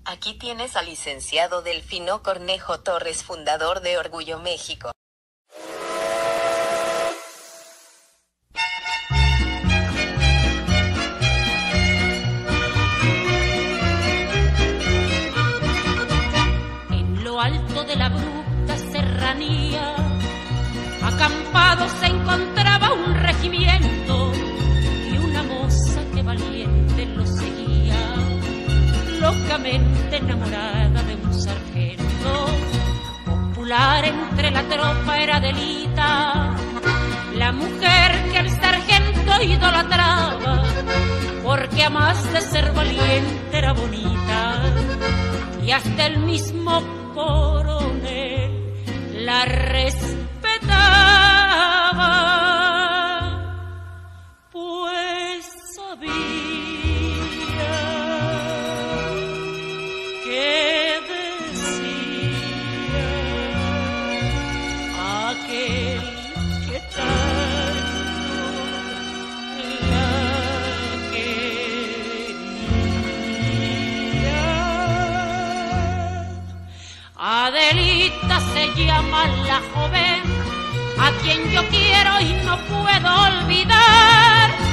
Aquí tienes al licenciado Delfino Cornejo Torres, fundador de Orgullo México. En lo alto de la abrupta serranía, acampado se encontraba un regimiento y una moza que valiente lo seguía, locamente enamorada de un sargento. Popular entre la tropa era Adelita, la mujer que el sargento idolatraba, porque a más de ser valiente era bonita, y hasta el mismo coronel la respetaba, pues sabía que decía aquel que tanto la quería. Adelita se llama la joven, a quien yo quiero y no puedo olvidar.